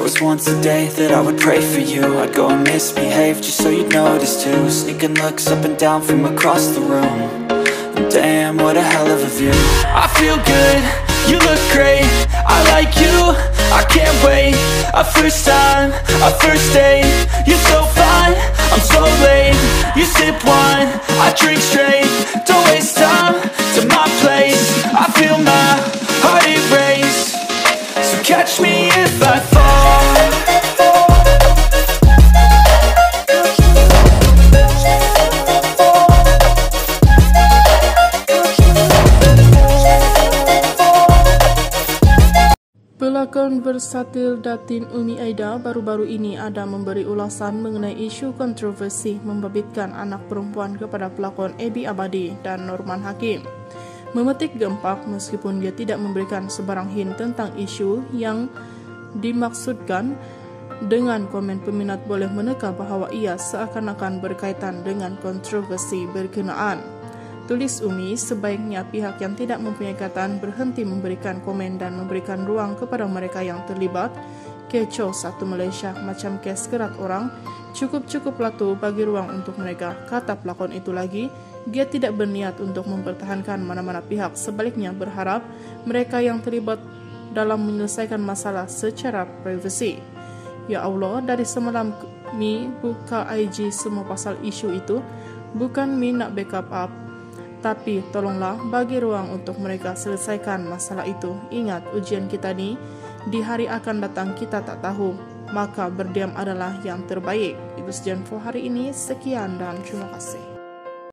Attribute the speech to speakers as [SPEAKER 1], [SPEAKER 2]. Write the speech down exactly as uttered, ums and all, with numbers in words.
[SPEAKER 1] was once a day that I would pray for you. I'd go and misbehave just so you'd notice too. Sneaking looks up and down from across the room. And damn, what a hell of a view. I feel good, you look great, I like you, I can't wait. A first time, a first date, you're so fine, I'm so late. You sip wine, I drink straight. Don't waste time to my place. I feel my heart erase. So catch me if I fall.
[SPEAKER 2] Pelakon bersatir Datin Umi Aida baru-baru ini ada memberi ulasan mengenai isu kontroversi membabitkan anak perempuan kepada pelakon Ebi Abadi dan Norman Hakim. Memetik gempak meskipun dia tidak memberikan sebarang hint tentang isu yang dimaksudkan. Dengan komen peminat boleh meneka bahawa ia seakan-akan berkaitan dengan kontroversi berkenaan. Tulis Umi, sebaiknya pihak yang tidak mempunyai kaitan berhenti memberikan komen dan memberikan ruang kepada mereka yang terlibat. Kecoh satu Malaysia macam kes kerat orang, cukup-cukuplah tu bagi ruang untuk mereka, kata pelakon itu lagi. Dia tidak berniat untuk mempertahankan mana-mana pihak, sebaliknya berharap mereka yang terlibat dalam menyelesaikan masalah secara privasi. Ya Allah, dari semalam Mi buka I G semua pasal isu itu, bukan Mi nak backup up, tapi tolonglah bagi ruang untuk mereka selesaikan masalah itu. Ingat, ujian kita ni di hari akan datang kita tak tahu, maka berdiam adalah yang terbaik. Itu saja info hari ini. Sekian dan terima kasih.